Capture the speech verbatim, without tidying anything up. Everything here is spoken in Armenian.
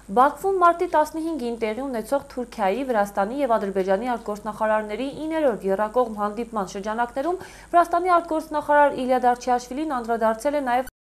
Բաքվում մարտի տասնհինգին տեղի ունեցող Թուրքիայի, Վրաստանի և Ադրբեջանի արտգործնախարարների իներորդ եռակողմ հանդիպման շրջանակներում Վրաստանի արտգործնախարար Իլիա Դարչիաշվիլին անդրադարձել է նաև